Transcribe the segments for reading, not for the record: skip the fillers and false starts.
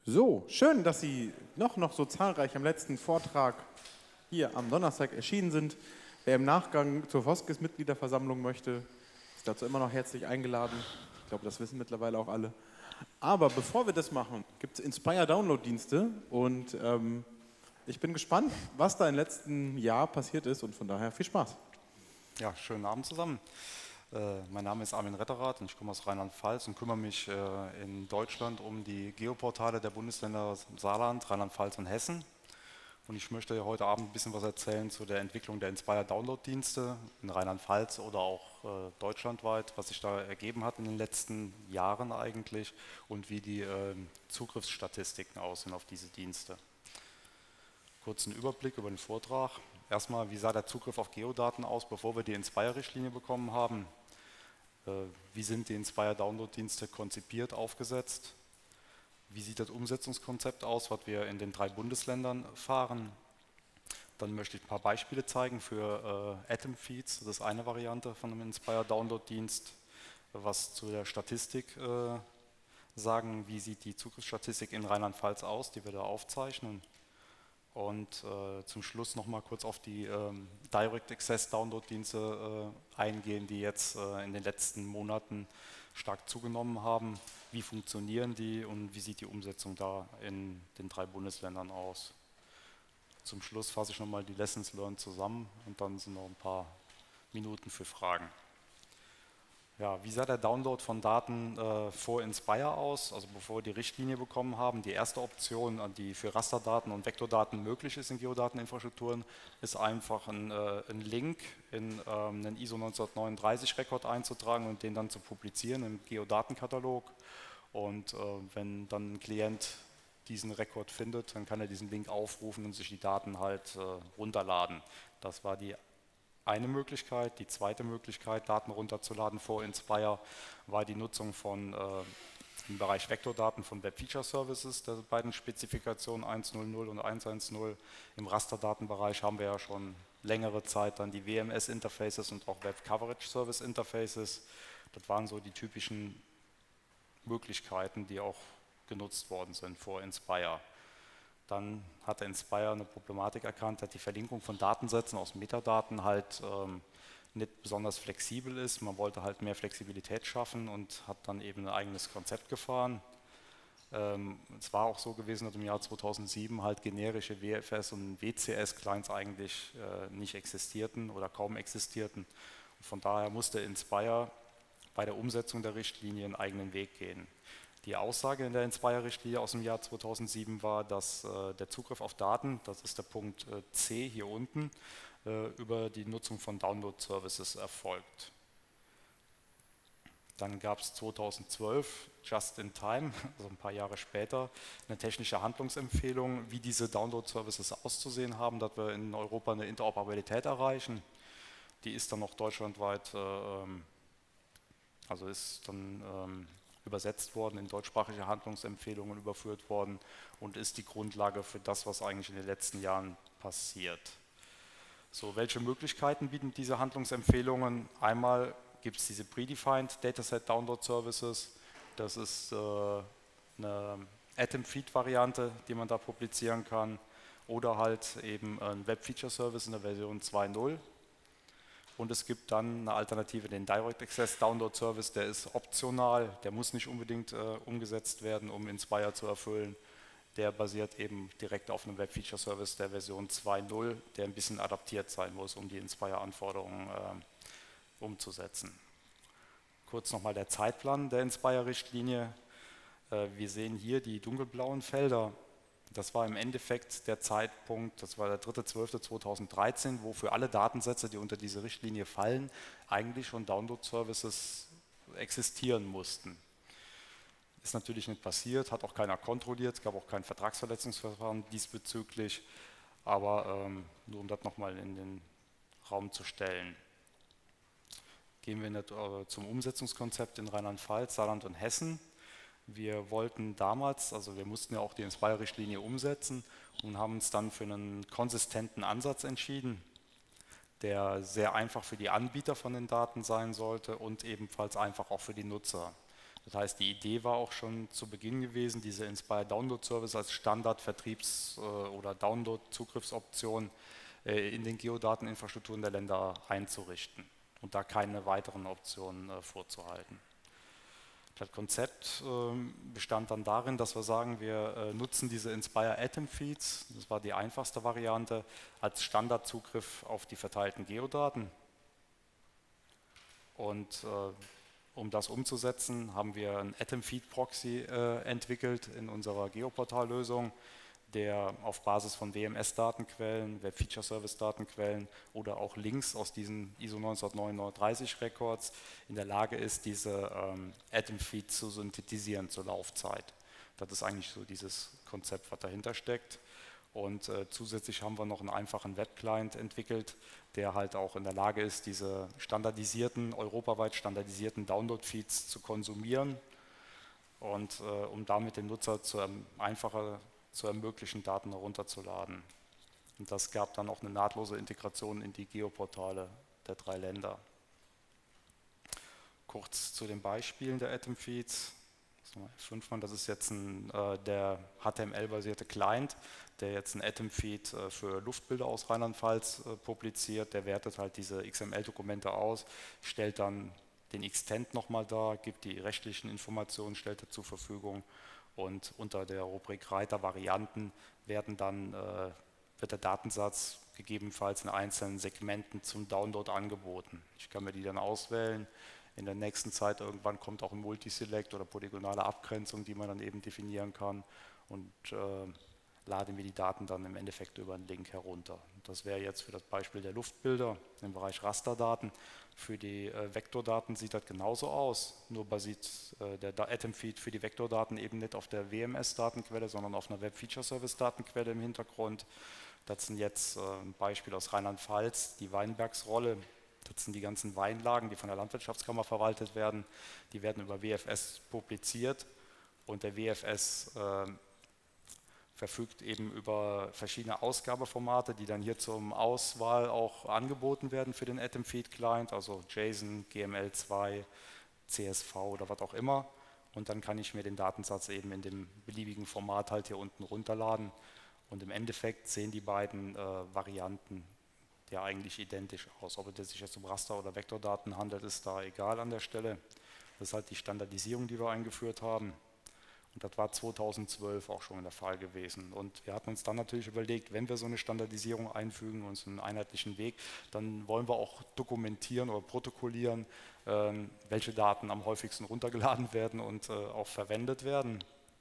So, schön, dass Sie noch so zahlreich am letzten Vortrag hier am Donnerstag erschienen sind. Wer im Nachgang zur Voskis-Mitgliederversammlung möchte, ist dazu immer noch herzlich eingeladen. Ich glaube, das wissen mittlerweile auch alle. Aber bevor wir das machen, gibt es Inspire-Download-Dienste und ich bin gespannt, was da im letzten Jahr passiert ist und von daher viel Spaß. Ja, schönen Abend zusammen. Mein Name ist Armin Retterath und ich komme aus Rheinland-Pfalz und kümmere mich in Deutschland um die Geoportale der Bundesländer Saarland, Rheinland-Pfalz und Hessen. Und ich möchte heute Abend ein bisschen was erzählen zu der Entwicklung der Inspire-Download-Dienste in Rheinland-Pfalz oder auch deutschlandweit, was sich da ergeben hat in den letzten Jahren eigentlich und wie die Zugriffsstatistiken aussehen auf diese Dienste. Kurzen Überblick über den Vortrag. Erstmal, wie sah der Zugriff auf Geodaten aus, bevor wir die Inspire-Richtlinie bekommen haben? Wie sind die Inspire-Download-Dienste konzipiert, aufgesetzt? Wie sieht das Umsetzungskonzept aus, was wir in den 3 Bundesländern fahren? Dann möchte ich ein paar Beispiele zeigen für Atom-Feeds, das ist eine Variante von einem Inspire-Download-Dienst. Was zu der Statistik sagen, wie sieht die Zugriffsstatistik in Rheinland-Pfalz aus, die wir da aufzeichnen. Und zum Schluss nochmal kurz auf die Direct Access Download-Dienste eingehen, die jetzt in den letzten Monaten stark zugenommen haben. Wie funktionieren die und wie sieht die Umsetzung da in den 3 Bundesländern aus? Zum Schluss fasse ich nochmal die Lessons Learned zusammen und dann sind noch ein paar Minuten für Fragen. Ja, wie sah der Download von Daten vor Inspire aus, also bevor wir die Richtlinie bekommen haben? Die erste Option, die für Rasterdaten und Vektordaten möglich ist in Geodateninfrastrukturen, ist einfach ein Link in einen ISO 1939 Rekord einzutragen und den dann zu publizieren im Geodatenkatalog. Und wenn dann ein Klient diesen Rekord findet, dann kann er diesen Link aufrufen und sich die Daten halt runterladen. Das war die eine Möglichkeit. Die zweite Möglichkeit, Daten runterzuladen vor Inspire, war die Nutzung von im Bereich Vektordaten von Web Feature Services, der beiden Spezifikationen 1.0.0 und 1.1.0. Im Rasterdatenbereich haben wir ja schon längere Zeit dann die WMS-Interfaces und auch Web Coverage Service Interfaces. Das waren so die typischen Möglichkeiten, die auch genutzt worden sind vor Inspire. Dann hat der Inspire eine Problematik erkannt, dass die Verlinkung von Datensätzen aus Metadaten halt nicht besonders flexibel ist. Man wollte halt mehr Flexibilität schaffen und hat dann eben ein eigenes Konzept gefahren. Es war auch so gewesen, dass im Jahr 2007 halt generische WFS und WCS-Clients eigentlich nicht existierten oder kaum existierten. Und von daher musste Inspire bei der Umsetzung der Richtlinie einen eigenen Weg gehen. Die Aussage in der Inspire-Richtlinie aus dem Jahr 2007 war, dass der Zugriff auf Daten, das ist der Punkt C hier unten, über die Nutzung von Download-Services erfolgt. Dann gab es 2012, just in time, also ein paar Jahre später, eine technische Handlungsempfehlung, wie diese Download-Services auszusehen haben, dass wir in Europa eine Interoperabilität erreichen. Die ist dann noch deutschlandweit, also ist dann übersetzt worden, in deutschsprachige Handlungsempfehlungen überführt worden und ist die Grundlage für das, was eigentlich in den letzten Jahren passiert. So, welche Möglichkeiten bieten diese Handlungsempfehlungen? Einmal gibt es diese Predefined Dataset Download Services, das ist eine Atom-Feed-Variante, die man da publizieren kann, oder halt eben ein Web Feature Service in der Version 2.0. Und es gibt dann eine Alternative, den Direct Access Download Service, der ist optional, der muss nicht unbedingt umgesetzt werden, um Inspire zu erfüllen. Der basiert eben direkt auf einem Web Feature Service der Version 2.0, der ein bisschen adaptiert sein muss, um die Inspire-Anforderungen umzusetzen. Kurz nochmal der Zeitplan der Inspire-Richtlinie. Wir sehen hier die dunkelblauen Felder. Das war im Endeffekt der Zeitpunkt, das war der 3.12.2013, wo für alle Datensätze, die unter diese Richtlinie fallen, eigentlich schon Download-Services existieren mussten. Ist natürlich nicht passiert, hat auch keiner kontrolliert, es gab auch kein Vertragsverletzungsverfahren diesbezüglich, aber nur um das nochmal in den Raum zu stellen. Gehen wir zum Umsetzungskonzept in Rheinland-Pfalz, Saarland und Hessen. Wir wollten damals, also wir mussten ja auch die Inspire-Richtlinie umsetzen und haben uns dann für einen konsistenten Ansatz entschieden, der sehr einfach für die Anbieter von den Daten sein sollte und ebenfalls einfach auch für die Nutzer. Das heißt, die Idee war auch schon zu Beginn gewesen, diese Inspire Download Service als Standard-Vertriebs- oder Download-Zugriffsoption in den Geodateninfrastrukturen der Länder einzurichten und da keine weiteren Optionen vorzuhalten. Das Konzept bestand dann darin, dass wir sagen, wir nutzen diese Inspire Atom Feeds, das war die einfachste Variante, als Standardzugriff auf die verteilten Geodaten. Und um das umzusetzen, haben wir einen Atom Feed Proxy entwickelt in unserer Geoportal-Lösung, der auf Basis von WMS-Datenquellen, Web Feature Service-Datenquellen oder auch Links aus diesen ISO 19930 Records in der Lage ist, diese Atom Feed zu synthetisieren zur Laufzeit. Das ist eigentlich so dieses Konzept, was dahinter steckt. Und zusätzlich haben wir noch einen einfachen Web-Client entwickelt, der halt auch in der Lage ist, diese standardisierten, europaweit standardisierten Download-Feeds zu konsumieren und um damit dem Nutzer einfacher zu ermöglichen, Daten herunterzuladen. Und das gab dann auch eine nahtlose Integration in die Geoportale der 3 Länder. Kurz zu den Beispielen der Atom Feeds. Das ist jetzt der HTML-basierte Client, der jetzt ein Atom Feed für Luftbilder aus Rheinland-Pfalz publiziert. Der wertet halt diese XML-Dokumente aus, stellt dann den Extent nochmal dar, gibt die rechtlichen Informationen, stellt er zur Verfügung. Und unter der Rubrik Reiter Varianten wird der Datensatz gegebenenfalls in einzelnen Segmenten zum Download angeboten. Ich kann mir die dann auswählen. In der nächsten Zeit irgendwann kommt auch ein Multiselect oder polygonale Abgrenzung, die man dann eben definieren kann und lade mir die Daten dann im Endeffekt über einen Link herunter. Das wäre jetzt für das Beispiel der Luftbilder im Bereich Rasterdaten. Für die Vektordaten sieht das genauso aus, nur basiert der Atom-Feed für die Vektordaten eben nicht auf der WMS-Datenquelle, sondern auf einer Web-Feature-Service-Datenquelle im Hintergrund. Das sind jetzt ein Beispiel aus Rheinland-Pfalz, die Weinbergsrolle. Das sind die ganzen Weinlagen, die von der Landwirtschaftskammer verwaltet werden. Die werden über WFS publiziert und der WFS verfügt eben über verschiedene Ausgabeformate, die dann hier zum Auswahl auch angeboten werden für den Atom Feed Client, also JSON, GML2, CSV oder was auch immer. Und dann kann ich mir den Datensatz eben in dem beliebigen Format halt hier unten runterladen. Und im Endeffekt sehen die beiden Varianten ja eigentlich identisch aus. Ob es sich jetzt um Raster- oder Vektordaten handelt, ist da egal an der Stelle. Das ist halt die Standardisierung, die wir eingeführt haben. Und das war 2012 auch schon der Fall gewesen. Und wir hatten uns dann natürlich überlegt, wenn wir so eine Standardisierung einfügen, uns einen einheitlichen Weg, dann wollen wir auch dokumentieren oder protokollieren, welche Daten am häufigsten runtergeladen werden und auch verwendet werden.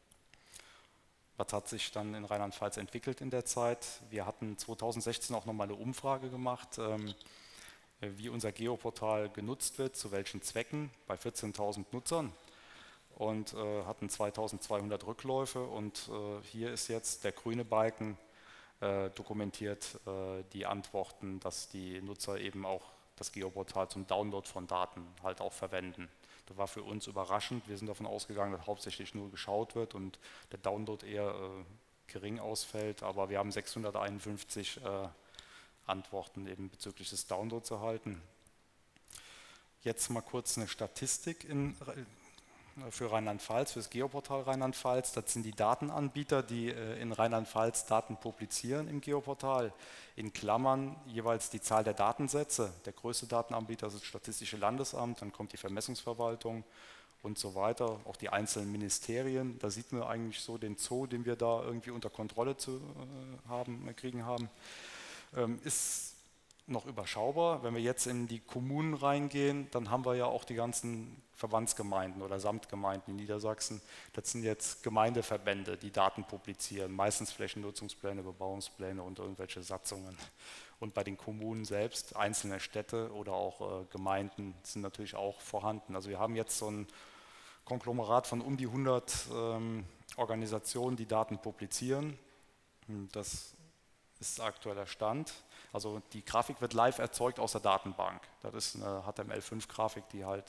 Was hat sich dann in Rheinland-Pfalz entwickelt in der Zeit? Wir hatten 2016 auch nochmal eine Umfrage gemacht, wie unser Geoportal genutzt wird, zu welchen Zwecken, bei 14.000 Nutzern. Und hatten 2200 Rückläufe und hier ist jetzt der grüne Balken dokumentiert die Antworten, dass die Nutzer eben auch das Geoportal zum Download von Daten halt auch verwenden. Das war für uns überraschend. Wir sind davon ausgegangen, dass hauptsächlich nur geschaut wird und der Download eher gering ausfällt, aber wir haben 651 Antworten eben bezüglich des Downloads erhalten. Jetzt mal kurz eine Statistik für Rheinland-Pfalz, für das Geoportal Rheinland-Pfalz. Das sind die Datenanbieter, die in Rheinland-Pfalz Daten publizieren im Geoportal. In Klammern jeweils die Zahl der Datensätze. Der größte Datenanbieter ist das Statistische Landesamt, dann kommt die Vermessungsverwaltung und so weiter. Auch die einzelnen Ministerien. Da sieht man eigentlich so den Zoo, den wir da irgendwie unter Kontrolle kriegen haben. Ist noch überschaubar. Wenn wir jetzt in die Kommunen reingehen, dann haben wir ja auch die ganzen Verbandsgemeinden oder Samtgemeinden in Niedersachsen. Das sind jetzt Gemeindeverbände, die Daten publizieren, meistens Flächennutzungspläne, Bebauungspläne und irgendwelche Satzungen. Und bei den Kommunen selbst, einzelne Städte oder auch Gemeinden sind natürlich auch vorhanden. Also wir haben jetzt so ein Konglomerat von um die 100 Organisationen, die Daten publizieren. Das ist aktueller Stand. Also die Grafik wird live erzeugt aus der Datenbank. Das ist eine HTML5-Grafik, die halt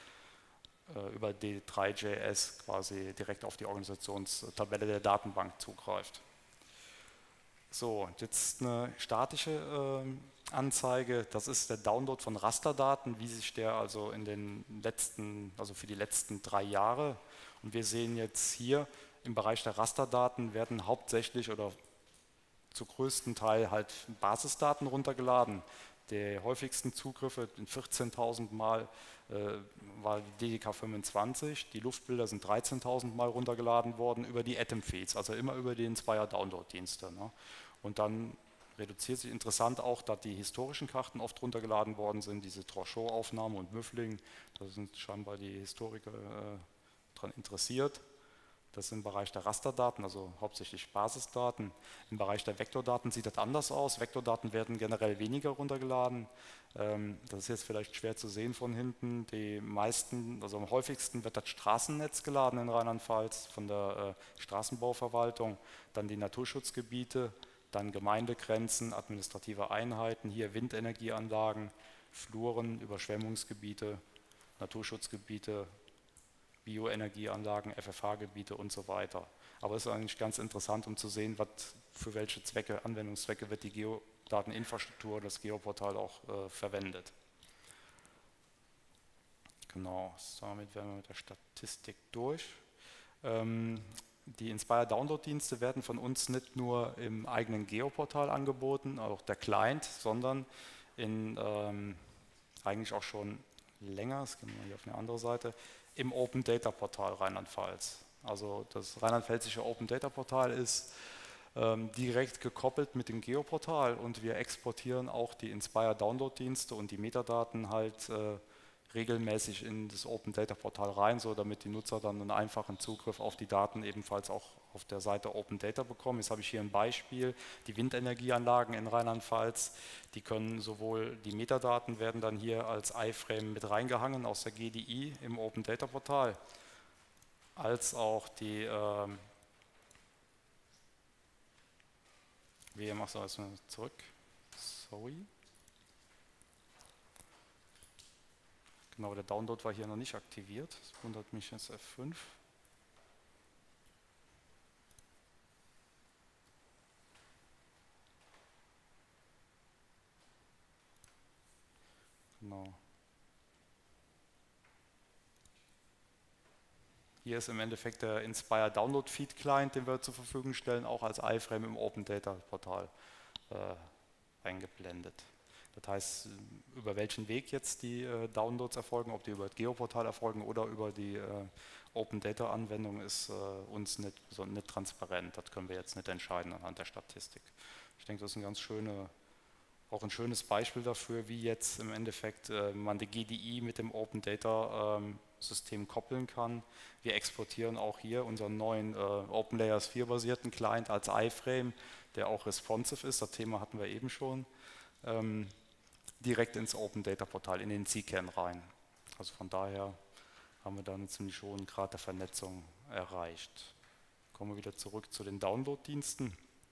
über D3.js quasi direkt auf die Organisationstabelle der Datenbank zugreift. So, jetzt eine statische Anzeige, das ist der Download von Rasterdaten, wie sich der also in den letzten, also für die letzten 3 Jahre, und wir sehen jetzt hier im Bereich der Rasterdaten werden hauptsächlich oder zu größten Teil halt Basisdaten runtergeladen. Die häufigsten Zugriffe, 14.000 Mal war die DDK 25, die Luftbilder sind 13.000 Mal runtergeladen worden über die Atom-Feeds, also immer über die Inspire-Download-Dienste. Ne? Und dann reduziert sich interessant auch, dass die historischen Karten oft runtergeladen worden sind, diese Trochot-Aufnahme und Müffling, da sind scheinbar die Historiker daran interessiert. Das ist im Bereich der Rasterdaten, also hauptsächlich Basisdaten. Im Bereich der Vektordaten sieht das anders aus. Vektordaten werden generell weniger runtergeladen. Das ist jetzt vielleicht schwer zu sehen von hinten. Die meisten, also am häufigsten wird das Straßennetz geladen in Rheinland-Pfalz von der Straßenbauverwaltung, dann die Naturschutzgebiete, dann Gemeindegrenzen, administrative Einheiten, hier Windenergieanlagen, Fluren, Überschwemmungsgebiete, Naturschutzgebiete, Bioenergieanlagen, FFH-Gebiete und so weiter. Aber es ist eigentlich ganz interessant, um zu sehen, für welche Zwecke, Anwendungszwecke wird die Geodateninfrastruktur, das Geoportal auch verwendet. Genau, damit wären wir mit der Statistik durch. Die Inspire Download-Dienste werden von uns nicht nur im eigenen Geoportal angeboten, auch der Client, sondern eigentlich auch schon länger, das gehen wir hier auf eine andere Seite, im Open Data Portal Rheinland-Pfalz. Also das rheinland-pfälzische Open Data Portal ist direkt gekoppelt mit dem Geoportal und wir exportieren auch die Inspire Download-Dienste und die Metadaten halt regelmäßig in das Open Data Portal rein, so damit die Nutzer dann einen einfachen Zugriff auf die Daten ebenfalls auch auf der Seite Open Data bekommen. Jetzt habe ich hier ein Beispiel, die Windenergieanlagen in Rheinland-Pfalz, die können sowohl, die Metadaten werden dann hier als iFrame mit reingehangen aus der GDI im Open Data Portal, als auch die, wie machst du das zurück? Sorry. Genau, der Download war hier noch nicht aktiviert. Das wundert mich jetzt F5. Genau. Hier ist im Endeffekt der Inspire Download Feed Client, den wir zur Verfügung stellen, auch als iFrame im Open Data Portal eingeblendet. Das heißt, über welchen Weg jetzt die Downloads erfolgen, ob die über das Geoportal erfolgen oder über die Open Data Anwendung, ist uns nicht transparent. Das können wir jetzt nicht entscheiden anhand der Statistik. Ich denke, das ist auch ein schönes Beispiel dafür, wie jetzt im Endeffekt man die GDI mit dem Open Data System koppeln kann. Wir exportieren auch hier unseren neuen OpenLayers 4 basierten Client als iFrame, der auch responsive ist. Das Thema hatten wir eben schon. Direkt ins Open Data Portal, in den CCAN rein. Also von daher haben wir da einen ziemlich hohen Grad der Vernetzung erreicht. Kommen wir wieder zurück zu den Download-Diensten.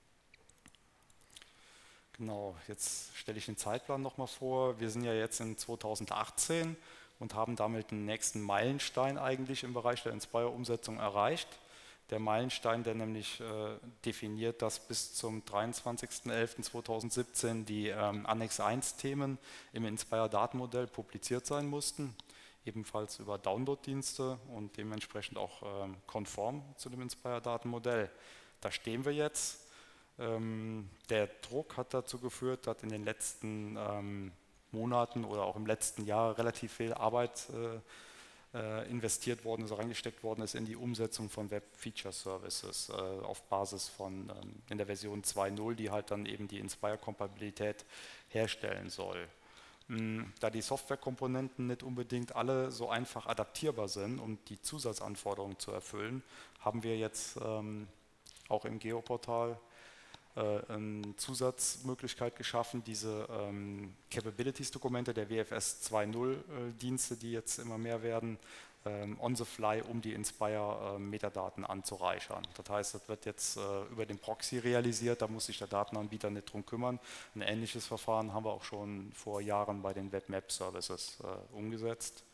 Genau, jetzt stelle ich den Zeitplan nochmal vor. Wir sind ja jetzt in 2018 und haben damit den nächsten Meilenstein eigentlich im Bereich der Inspire-Umsetzung erreicht. Der Meilenstein, der nämlich definiert, dass bis zum 23.11.2017 die Annex 1-Themen im Inspire-Datenmodell publiziert sein mussten, ebenfalls über Download-Dienste und dementsprechend auch konform zu dem Inspire-Datenmodell. Da stehen wir jetzt. Der Druck hat dazu geführt, dass in den letzten Monaten oder auch im letzten Jahr relativ viel Arbeit investiert worden ist, reingesteckt worden ist in die Umsetzung von Web Feature Services auf Basis von in der Version 2.0, die halt dann eben die Inspire-Kompatibilität herstellen soll. Da die Softwarekomponenten nicht unbedingt alle so einfach adaptierbar sind, um die Zusatzanforderungen zu erfüllen, haben wir jetzt auch im Geoportal eine Zusatzmöglichkeit geschaffen, diese Capabilities-Dokumente der WFS 2.0 Dienste, die jetzt immer mehr werden, on the fly, um die Inspire-Metadaten anzureichern. Das heißt, das wird jetzt über den Proxy realisiert, da muss sich der Datenanbieter nicht drum kümmern. Ein ähnliches Verfahren haben wir auch schon vor Jahren bei den Web-Map-Services umgesetzt.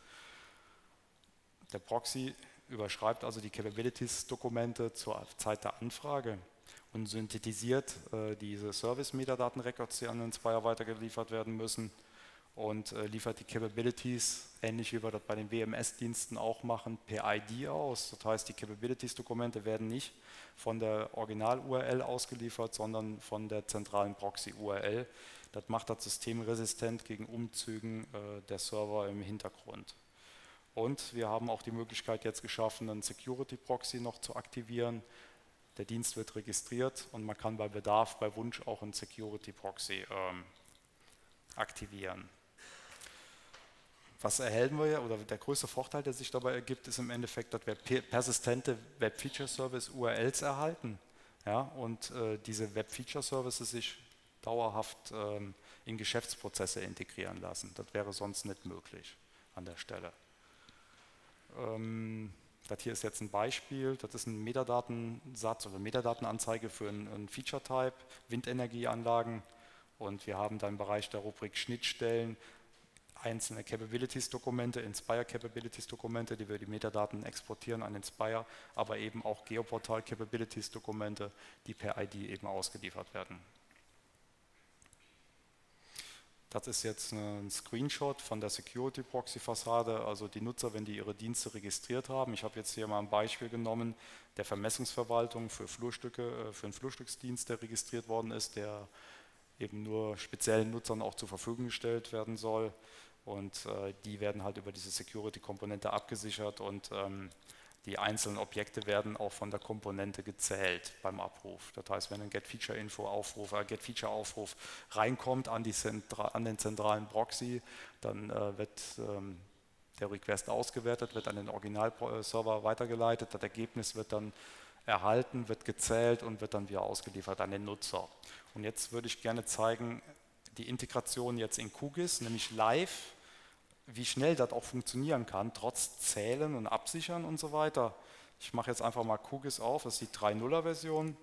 Der Proxy überschreibt also die Capabilities-Dokumente zur Zeit der Anfrage. und synthetisiert diese Service-Metadaten-Records, die an den Inspire weitergeliefert werden müssen, und liefert die Capabilities, ähnlich wie wir das bei den WMS-Diensten auch machen, per ID aus. Das heißt, die Capabilities-Dokumente werden nicht von der Original-URL ausgeliefert, sondern von der zentralen Proxy-URL. Das macht das System resistent gegen Umzügen der Server im Hintergrund. Und wir haben auch die Möglichkeit jetzt geschaffen, einen Security-Proxy noch zu aktivieren. Der Dienst wird registriert und man kann bei Bedarf, bei Wunsch auch einen Security-Proxy aktivieren. Was erhalten wir, oder der größte Vorteil, der sich dabei ergibt, ist im Endeffekt, dass wir persistente Web-Feature-Service-URLs erhalten. Ja, und diese Web-Feature-Services sich dauerhaft in Geschäftsprozesse integrieren lassen. Das wäre sonst nicht möglich an der Stelle. Das hier ist jetzt ein Beispiel, das ist ein Metadatensatz oder Metadatenanzeige für einen Feature-Type, Windenergieanlagen, und wir haben da im Bereich der Rubrik Schnittstellen einzelne Capabilities-Dokumente, Inspire-Capabilities-Dokumente, die wir die Metadaten exportieren an Inspire, aber eben auch Geoportal-Capabilities-Dokumente, die per ID eben ausgeliefert werden. Das ist jetzt ein Screenshot von der Security-Proxy-Fassade, also die Nutzer, wenn die ihre Dienste registriert haben. Ich habe jetzt hier mal ein Beispiel genommen der Vermessungsverwaltung für Flurstücke, für einen Flurstücksdienst, der registriert worden ist, der eben nur speziellen Nutzern auch zur Verfügung gestellt werden soll. Und die werden halt über diese Security-Komponente abgesichert und die einzelnen Objekte werden auch von der Komponente gezählt beim Abruf. Das heißt, wenn ein Get-Feature-Info-Aufruf, Get-Feature-Aufruf reinkommt an den zentralen Proxy, dann wird der Request ausgewertet, wird an den Original-Server weitergeleitet, das Ergebnis wird dann erhalten, wird gezählt und wird dann wieder ausgeliefert an den Nutzer. Und jetzt würde ich gerne zeigen, die Integration jetzt in QGIS, nämlich live, wie schnell das auch funktionieren kann, trotz Zählen und Absichern und so weiter. Ich mache jetzt einfach mal QGIS auf, das ist die 3.0er-Version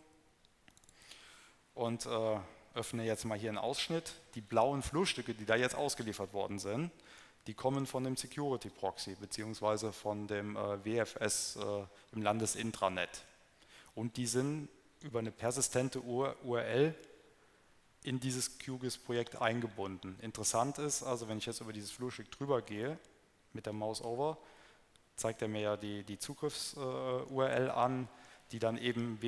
und öffne jetzt mal hier einen Ausschnitt. Die blauen Flurstücke, die da jetzt ausgeliefert worden sind, die kommen von dem Security Proxy beziehungsweise von dem WFS im Landesintranet. Und die sind über eine persistente URL in dieses QGIS-Projekt eingebunden. Interessant ist, also wenn ich jetzt über dieses Flurstück drüber gehe, mit der Maus over, zeigt er mir ja die Zugriffs-URL an, die dann eben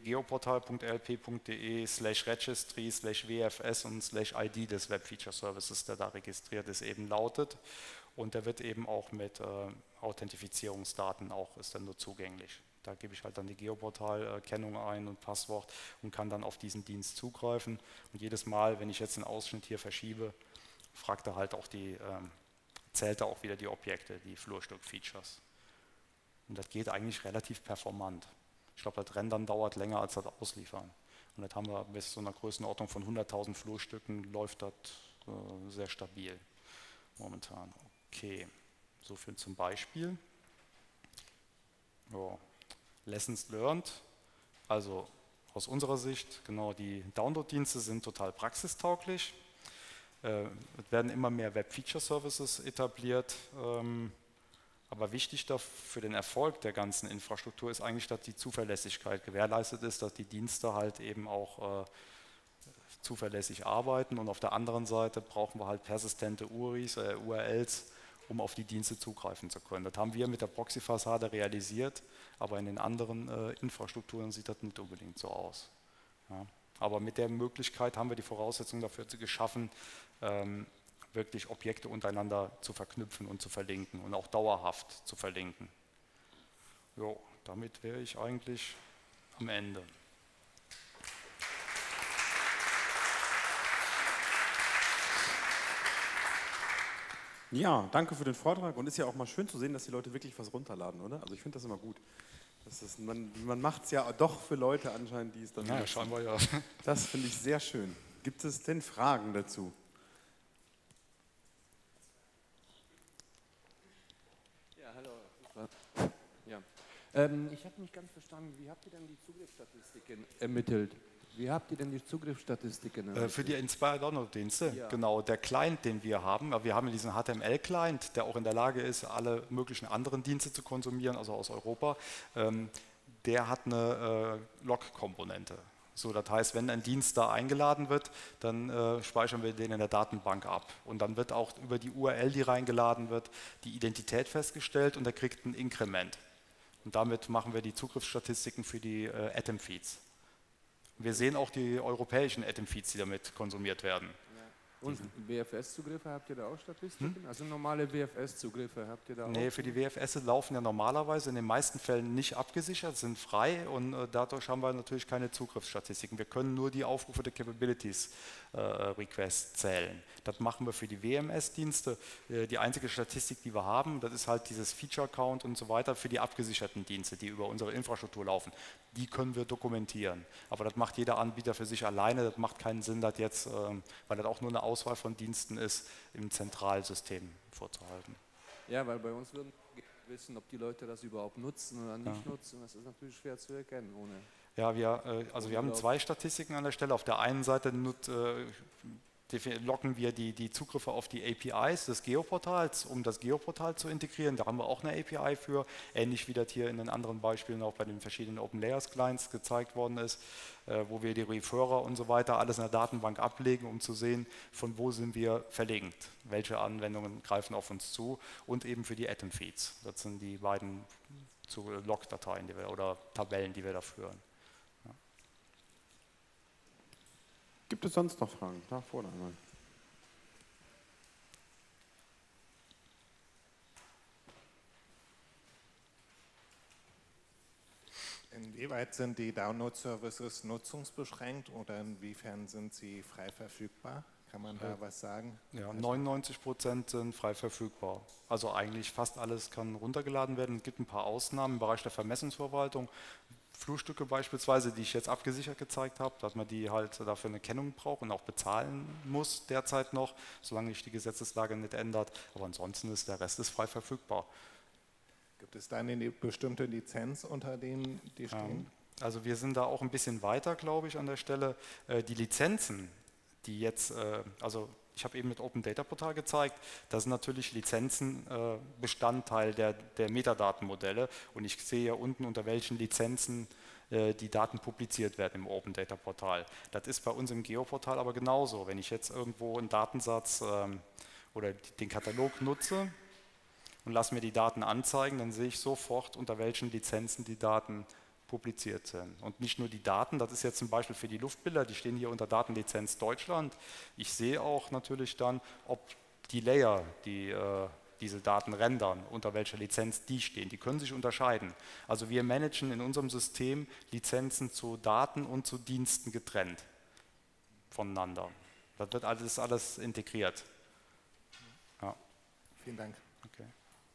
www.geoportal.lp.de/registry/wfs und /id des Web-Feature-Services, der da registriert ist, eben lautet. Und der wird eben auch mit Authentifizierungsdaten ist dann nur zugänglich. Da gebe ich halt dann die Geoportal-Kennung ein und Passwort und kann dann auf diesen Dienst zugreifen. Und jedes Mal, wenn ich jetzt den Ausschnitt hier verschiebe, fragt er halt auch zählt er auch wieder die Objekte, die Flurstück-Features. Und das geht eigentlich relativ performant. Ich glaube, das Rendern dauert länger als das Ausliefern. Und das haben wir bis zu einer Größenordnung von 100.000 Flurstücken, läuft das sehr stabil momentan. Okay, so viel zum Beispiel. Ja. Lessons learned, also aus unserer Sicht, genau, die Download-Dienste sind total praxistauglich. Es werden immer mehr Web-Feature-Services etabliert, aber wichtig für den Erfolg der ganzen Infrastruktur ist eigentlich, dass die Zuverlässigkeit gewährleistet ist, dass die Dienste halt eben auch zuverlässig arbeiten, und auf der anderen Seite brauchen wir halt persistente URLs, um auf die Dienste zugreifen zu können. Das haben wir mit der Proxy-Fassade realisiert, aber in den anderen Infrastrukturen sieht das nicht unbedingt so aus. Ja. Aber mit der Möglichkeit haben wir die Voraussetzungen dafür geschaffen, wirklich Objekte untereinander zu verknüpfen und zu verlinken und auch dauerhaft zu verlinken. Jo, damit wäre ich eigentlich am Ende. Ja, danke für den Vortrag, und ist ja auch mal schön zu sehen, dass die Leute wirklich was runterladen, oder? Also ich finde das immer gut. Man macht es ja doch für Leute anscheinend, die es dann... Ja, scheinbar ja. Das finde ich sehr schön. Gibt es denn Fragen dazu? Ja, hallo. Ja. Ich habe nicht ganz verstanden, wie habt ihr denn die Zugriffsstatistiken ermittelt? Für die Inspire Download-Dienste? Ja. Genau, der Client, den wir haben ja diesen HTML-Client, der auch in der Lage ist, alle möglichen anderen Dienste zu konsumieren, also aus Europa, der hat eine Log-Komponente. So, das heißt, wenn ein Dienst da eingeladen wird, dann speichern wir den in der Datenbank ab. Und dann wird auch über die URL, die reingeladen wird, die Identität festgestellt und er kriegt ein Inkrement. Und damit machen wir die Zugriffsstatistiken für die Atom-Feeds. Wir sehen auch die europäischen Atom-Feeds, die damit konsumiert werden. Und WFS-Zugriffe, habt ihr da auch Statistiken? Also normale WFS-Zugriffe habt ihr da auch? Nee, für die WFS laufen ja normalerweise in den meisten Fällen nicht abgesichert, sind frei und dadurch haben wir natürlich keine Zugriffsstatistiken. Wir können nur die Aufrufe der Capabilities Requests zählen. Das machen wir für die WMS-Dienste. Die einzige Statistik, die wir haben, das ist halt dieses Feature-Count und so weiter für die abgesicherten Dienste, die über unsere Infrastruktur laufen. Die können wir dokumentieren. Aber das macht jeder Anbieter für sich alleine. Das macht keinen Sinn, das jetzt, weil das auch nur eine Auswahl von Diensten ist, im Zentralsystem vorzuhalten. Ja, weil bei uns würden wir wissen, ob die Leute das überhaupt nutzen oder nicht nutzen. Das ist natürlich schwer zu erkennen ohne. Ja, wir haben zwei Statistiken an der Stelle. Auf der einen Seite locken wir die Zugriffe auf die APIs des Geoportals, um das Geoportal zu integrieren. Da haben wir auch eine API für, ähnlich wie das hier in den anderen Beispielen auch bei den verschiedenen Open Layers Clients gezeigt worden ist, wo wir die Referrer und so weiter alles in der Datenbank ablegen, um zu sehen, von wo sind wir verlinkt, welche Anwendungen greifen auf uns zu und eben für die Atom Feeds. Das sind die beiden Log-Dateien oder Tabellen, die wir da führen. Gibt es sonst noch Fragen? Da vorne einmal. Inwieweit sind die Download-Services nutzungsbeschränkt oder inwiefern sind sie frei verfügbar? Kann man da was sagen? Ja, 99% sind frei verfügbar. Also eigentlich fast alles kann runtergeladen werden. Es gibt ein paar Ausnahmen im Bereich der Vermessungsverwaltung. Flurstücke beispielsweise, die ich jetzt abgesichert gezeigt habe, dass man die halt dafür eine Kennung braucht und auch bezahlen muss derzeit noch, solange sich die Gesetzeslage nicht ändert. Aber ansonsten ist der Rest frei verfügbar. Gibt es da eine bestimmte Lizenz, unter denen die stehen? Also wir sind da auch ein bisschen weiter, glaube ich, an der Stelle. Die Lizenzen, die jetzt, also ich habe eben mit Open Data Portal gezeigt, da sind natürlich Lizenzen Bestandteil der Metadatenmodelle und ich sehe hier unten, unter welchen Lizenzen die Daten publiziert werden im Open Data Portal. Das ist bei uns im Geoportal aber genauso. Wenn ich jetzt irgendwo einen Datensatz oder den Katalog nutze und lasse mir die Daten anzeigen, dann sehe ich sofort, unter welchen Lizenzen die Daten publiziert sind. Und nicht nur die Daten, das ist jetzt zum Beispiel für die Luftbilder, die stehen hier unter Datenlizenz Deutschland. Ich sehe auch natürlich dann, ob die Layer, die diese Daten rendern, unter welcher Lizenz die stehen. Die können sich unterscheiden. Also wir managen in unserem System Lizenzen zu Daten und zu Diensten getrennt voneinander. Das wird alles integriert. Ja. Vielen Dank. Okay.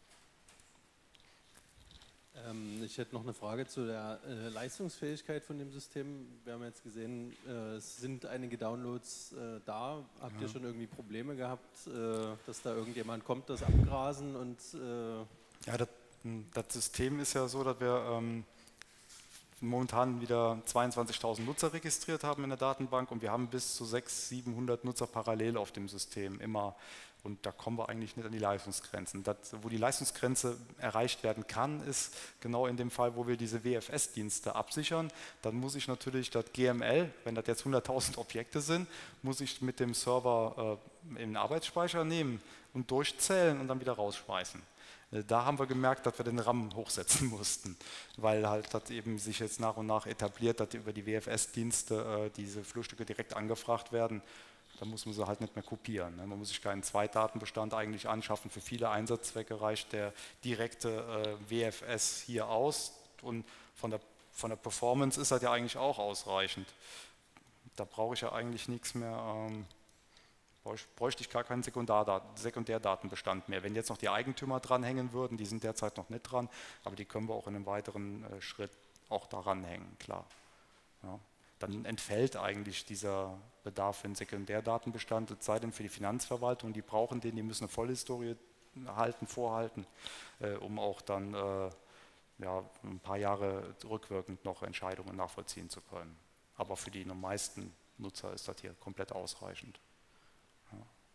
Ich hätte noch eine Frage zu der Leistungsfähigkeit von dem System. Wir haben jetzt gesehen, es sind einige Downloads da. Habt ihr schon irgendwie Probleme gehabt, dass da irgendjemand kommt, das abgrasen und... Ja, das System ist ja so, dass wir momentan wieder 22.000 Nutzer registriert haben in der Datenbank und wir haben bis zu 600, 700 Nutzer parallel auf dem System immer. Und da kommen wir eigentlich nicht an die Leistungsgrenzen. Wo die Leistungsgrenze erreicht werden kann, ist genau in dem Fall, wo wir diese WFS-Dienste absichern. Dann muss ich natürlich das GML, wenn das jetzt 100.000 Objekte sind, muss ich mit dem Server in den Arbeitsspeicher nehmen und durchzählen und dann wieder rausschmeißen. Da haben wir gemerkt, dass wir den RAM hochsetzen mussten, weil halt das eben sich jetzt nach und nach etabliert, dass über die WFS-Dienste diese Flurstücke direkt angefragt werden. Da muss man sie halt nicht mehr kopieren. Man muss sich keinen Zweitdatenbestand eigentlich anschaffen. Für viele Einsatzzwecke reicht der direkte WFS hier aus und von der Performance ist das ja eigentlich auch ausreichend. Da brauche ich ja eigentlich nichts mehr, bräuchte ich gar keinen Sekundärdatenbestand mehr. Wenn jetzt noch die Eigentümer dranhängen würden, die sind derzeit noch nicht dran, aber die können wir auch in einem weiteren Schritt auch daran hängen, klar. Ja. Dann entfällt eigentlich dieser Bedarf für einen Sekundärdatenbestand, es sei denn für die Finanzverwaltung, die brauchen den, die müssen eine Vollhistorie vorhalten, um auch dann ein paar Jahre rückwirkend noch Entscheidungen nachvollziehen zu können. Aber für die meisten Nutzer ist das hier komplett ausreichend. Ja.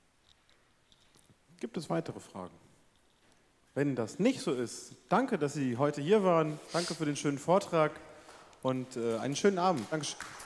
Gibt es weitere Fragen? Wenn das nicht so ist, danke, dass Sie heute hier waren, danke für den schönen Vortrag und einen schönen Abend. Dankeschön.